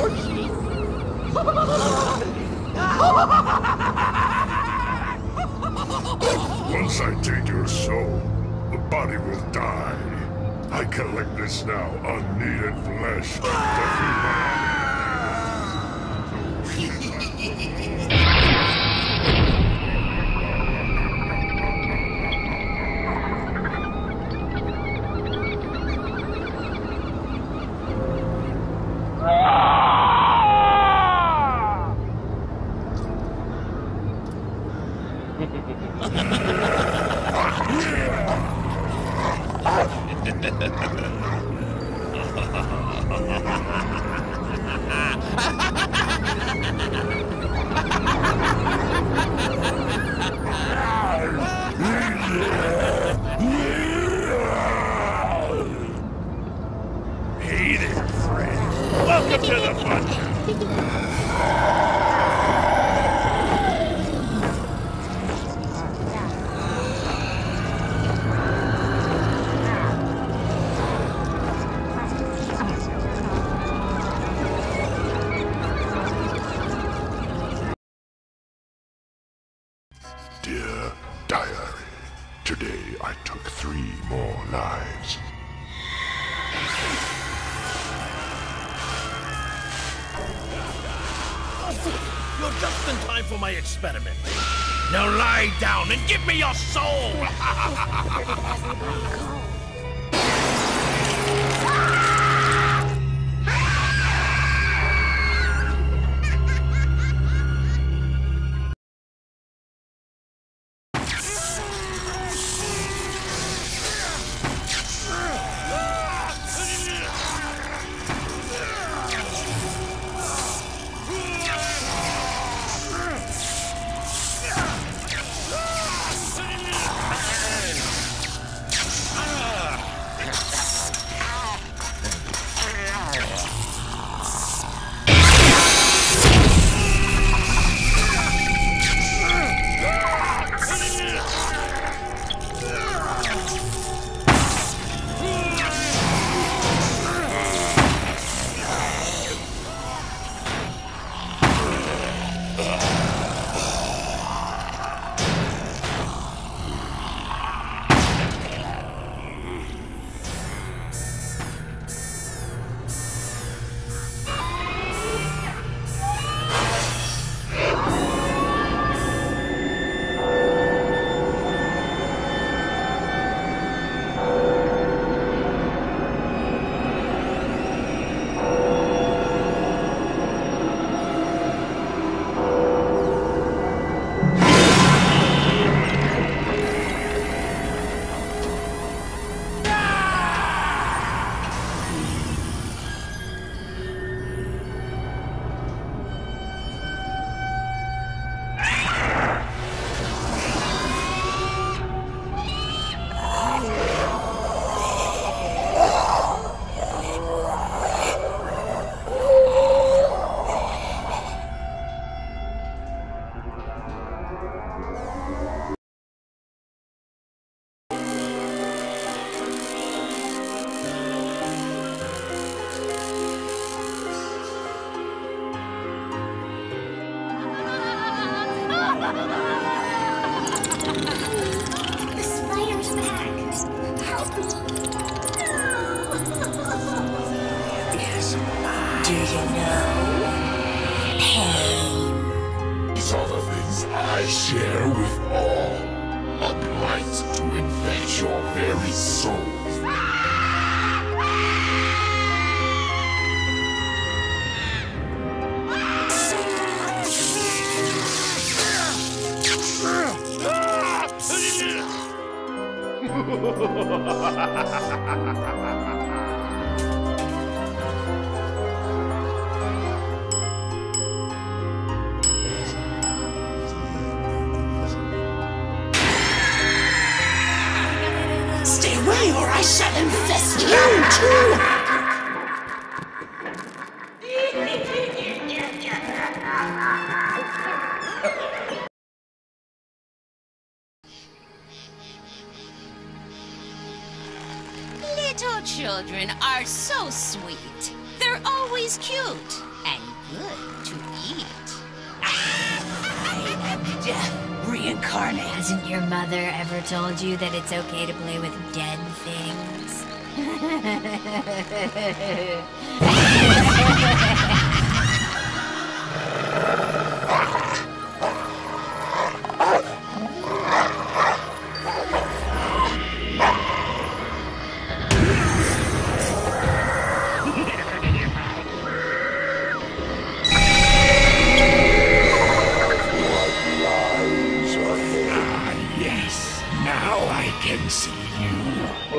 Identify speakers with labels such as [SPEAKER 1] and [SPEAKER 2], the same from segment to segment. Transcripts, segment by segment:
[SPEAKER 1] Yoshi!
[SPEAKER 2] Once I take your soul, the body will die. I collect this now unneeded flesh to feed my Hey there, friend. Welcome to the fun. Dear Diary, today I took 3 more lives.
[SPEAKER 3] You're just in time for my experiment. Now lie down and give me your soul!
[SPEAKER 4] The spider's back. Help me.
[SPEAKER 1] Is mine. Do you know? Pain.
[SPEAKER 2] These are the things I share with all. A blight to infect your very soul.
[SPEAKER 1] Stay away or I shall infest you too!
[SPEAKER 5] Little children are so sweet. They're always cute. And
[SPEAKER 1] good to eat. I am death reincarnate.
[SPEAKER 5] Hasn't your mother ever told you that it's okay to play with dead things?
[SPEAKER 3] Yes, now I can see you.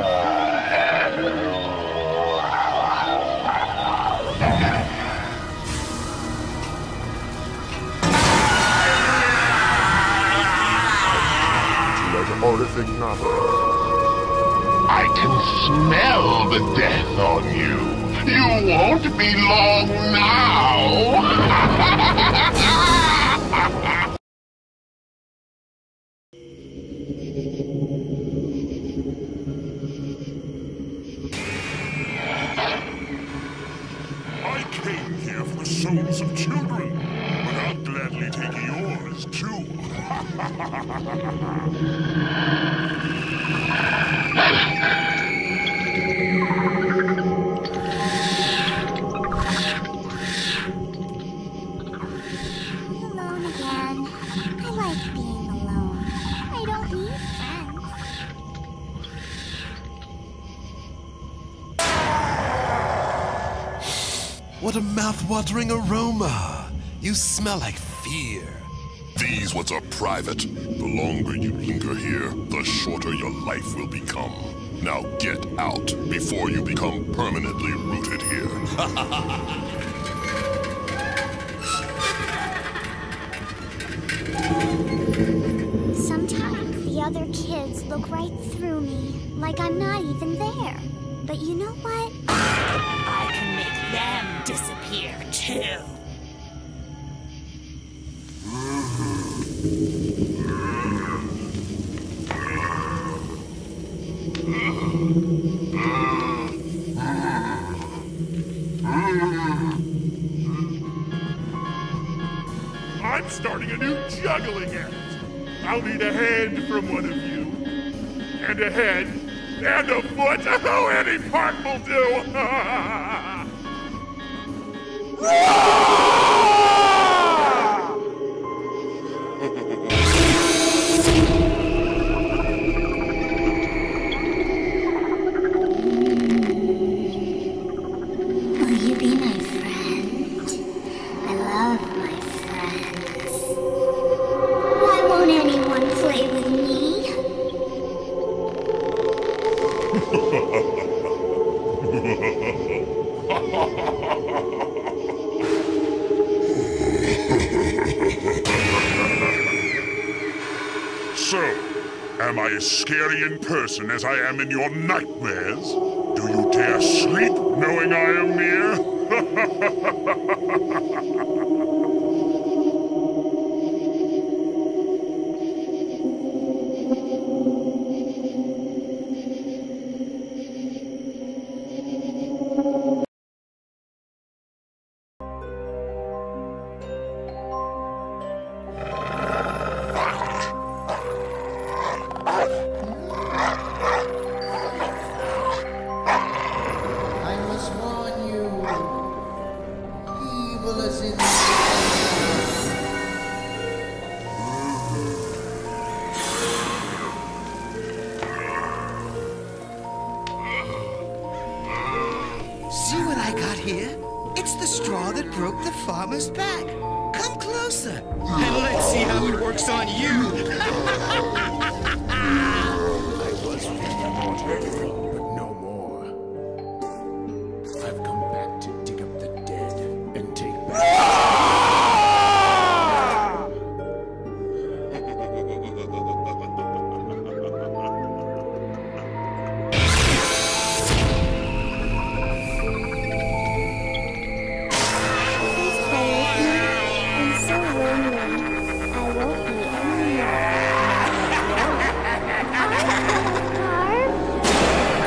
[SPEAKER 2] I can smell the death on you. You won't be long now. I came here for the souls of children, but I'll gladly take yours too.
[SPEAKER 4] Alone again. I like being alone. I don't need friends.
[SPEAKER 6] What a mouth-watering aroma! You smell like fear.
[SPEAKER 2] These woods are private. The longer you linger here, the shorter your life will become. Now get out before you become permanently rooted here.
[SPEAKER 4] Sometimes the other kids look right through me, like I'm not even there. But you know what?
[SPEAKER 1] I can make them disappear too.
[SPEAKER 2] I'm starting a new juggling act. I'll need a hand from one of you. And a head. And a foot. Oh, any part will do.
[SPEAKER 4] Will you be my friend? I love my friends. Why won't anyone play with me?
[SPEAKER 2] So, am I as scary in person as I am in your nightmares? Do you dare sleep knowing I am near?
[SPEAKER 7] I must warn you. Evil is in
[SPEAKER 8] See what I got here? It's the straw that broke the farmer's back. Come closer, and let's see how it works on you.
[SPEAKER 3] I was immortal, but no more. I've come back to dig up the dead and take back.
[SPEAKER 4] I'm so lonely. I won't be anymore. I'm gonna carve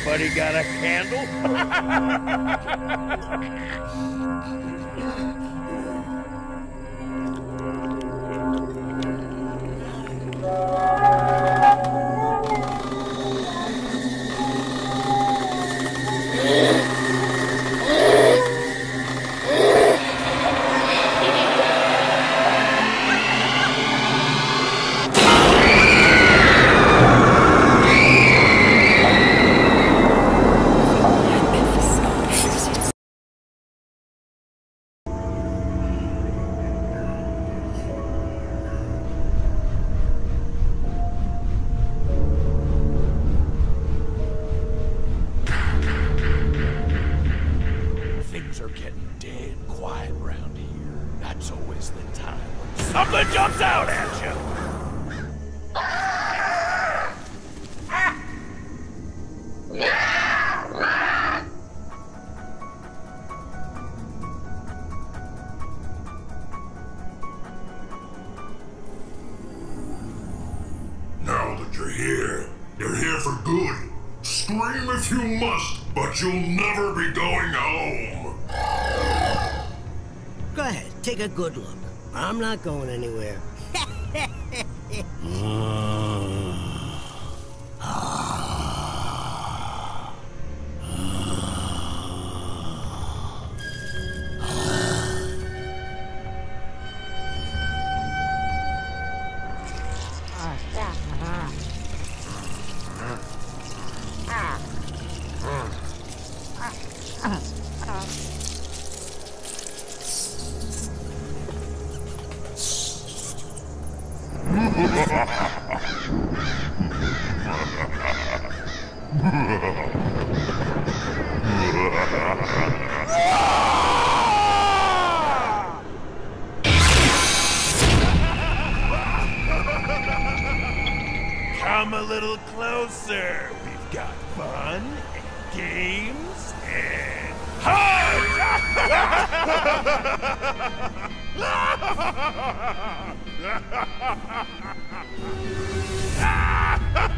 [SPEAKER 9] Anybody got a candle?
[SPEAKER 3] Things are getting dead quiet around here. That's always the time when something jumps out at you.
[SPEAKER 2] Now that you're here for good. Scream if you must, but you'll never be going home.
[SPEAKER 10] Go ahead, take a good look. I'm not going anywhere.
[SPEAKER 9] Come a little closer. We've got fun and games and heart!